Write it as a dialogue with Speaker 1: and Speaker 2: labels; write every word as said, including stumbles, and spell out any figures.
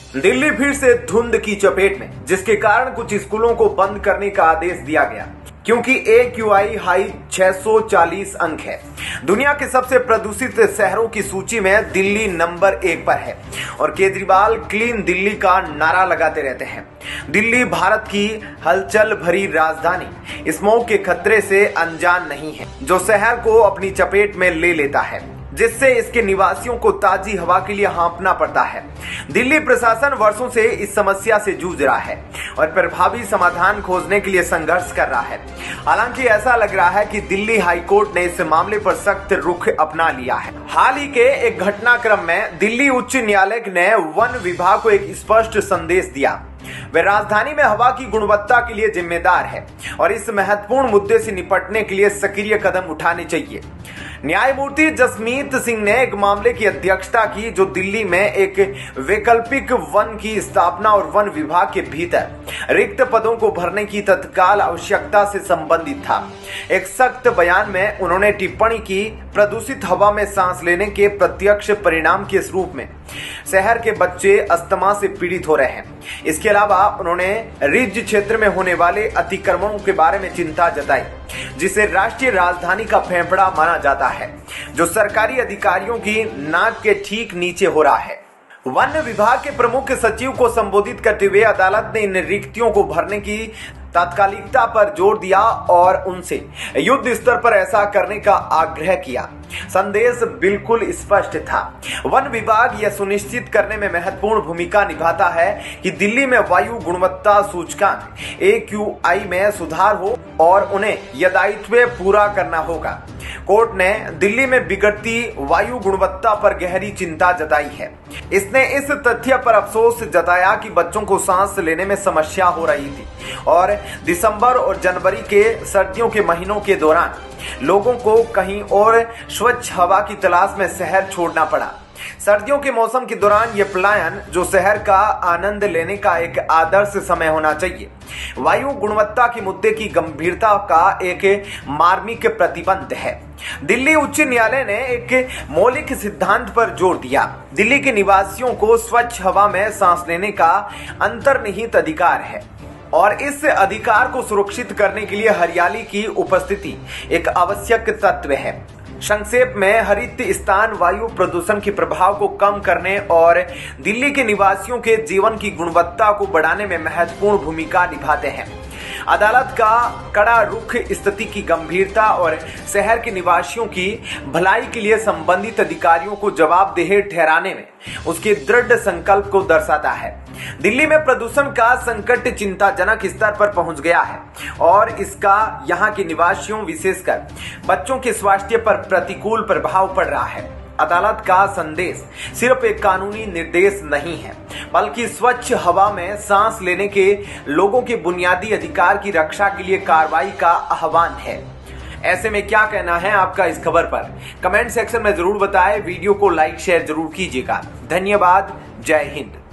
Speaker 1: दिल्ली फिर से धुंध की चपेट में, जिसके कारण कुछ स्कूलों को बंद करने का आदेश दिया गया क्योंकि ए क्यू आई हाई छह सौ चालीस अंक है। दुनिया के सबसे प्रदूषित शहरों की सूची में दिल्ली नंबर एक पर है और केजरीवाल क्लीन दिल्ली का नारा लगाते रहते हैं। दिल्ली भारत की हलचल भरी राजधानी स्मॉग के खतरे से अनजान नहीं है, जो शहर को अपनी चपेट में ले लेता है, जिससे इसके निवासियों को ताजी हवा के लिए हाँफना पड़ता है। दिल्ली प्रशासन वर्षों से इस समस्या से जूझ रहा है और प्रभावी समाधान खोजने के लिए संघर्ष कर रहा है। हालांकि ऐसा लग रहा है कि दिल्ली हाईकोर्ट ने इस मामले पर सख्त रुख अपना लिया है। हाल ही के एक घटनाक्रम में दिल्ली उच्च न्यायालय ने वन विभाग को एक स्पष्ट संदेश दिया। वे राजधानी में हवा की गुणवत्ता के लिए जिम्मेदार है और इस महत्वपूर्ण मुद्दे से निपटने के लिए सक्रिय कदम उठाने चाहिए। न्यायमूर्ति जसमीत सिंह ने एक मामले की अध्यक्षता की जो दिल्ली में एक वैकल्पिक वन की स्थापना और वन विभाग के भीतर रिक्त पदों को भरने की तत्काल आवश्यकता से संबंधित था। एक सख्त बयान में उन्होंने टिप्पणी की, प्रदूषित हवा में सांस लेने के प्रत्यक्ष परिणाम के रूप में शहर के बच्चे अस्थमा से पीड़ित हो रहे हैं। इसके अलावा उन्होंने रिज क्षेत्र में होने वाले अतिक्रमणों के बारे में चिंता जताई, जिसे राष्ट्रीय राजधानी का फेफड़ा माना जाता है, जो सरकारी अधिकारियों की नाक के ठीक नीचे हो रहा है। वन विभाग के प्रमुख सचिव को संबोधित करते हुए अदालत ने इन रिक्तियों को भरने की तात्कालिकता पर जोर दिया और उनसे युद्ध स्तर पर ऐसा करने का आग्रह किया। संदेश बिल्कुल स्पष्ट था। वन विभाग यह सुनिश्चित करने में महत्वपूर्ण भूमिका निभाता है कि दिल्ली में वायु गुणवत्ता सूचकांक ए क्यू आई में सुधार हो और उन्हें यह दायित्व पूरा करना होगा। कोर्ट ने दिल्ली में बिगड़ती वायु गुणवत्ता पर गहरी चिंता जताई है। इसने इस तथ्य पर अफसोस जताया कि बच्चों को सांस लेने में समस्या हो रही थी और दिसंबर और जनवरी के सर्दियों के महीनों के दौरान लोगों को कहीं और स्वच्छ हवा की तलाश में शहर छोड़ना पड़ा। सर्दियों के मौसम के दौरान यह पलायन, जो शहर का आनंद लेने का एक आदर्श समय होना चाहिए, वायु गुणवत्ता के मुद्दे की गंभीरता का एक मार्मिक प्रतिबंध है। दिल्ली उच्च न्यायालय ने एक मौलिक सिद्धांत पर जोर दिया। दिल्ली के निवासियों को स्वच्छ हवा में सांस लेने का अंतर्निहित अधिकार है और इस अधिकार को सुरक्षित करने के लिए हरियाली की उपस्थिति एक आवश्यक तत्व है। संक्षेप में, हरित स्थान वायु प्रदूषण के प्रभाव को कम करने और दिल्ली के निवासियों के जीवन की गुणवत्ता को बढ़ाने में महत्वपूर्ण भूमिका निभाते हैं। अदालत का कड़ा रुख स्थिति की गंभीरता और शहर के निवासियों की भलाई के लिए संबंधित अधिकारियों को जवाबदेह ठहराने में उसके दृढ़ संकल्प को दर्शाता है। दिल्ली में प्रदूषण का संकट चिंताजनक स्तर पर पहुंच गया है और इसका यहां के निवासियों, विशेषकर बच्चों के स्वास्थ्य पर प्रतिकूल प्रभाव पड़ रहा है। अदालत का संदेश सिर्फ एक कानूनी निर्देश नहीं है, बल्कि स्वच्छ हवा में सांस लेने के लोगों के बुनियादी अधिकार की रक्षा के लिए कार्रवाई का आह्वान है। ऐसे में क्या कहना है आपका इस खबर पर? कमेंट सेक्शन में जरूर बताएं। वीडियो को लाइक शेयर जरूर कीजिएगा। धन्यवाद। जय हिंद।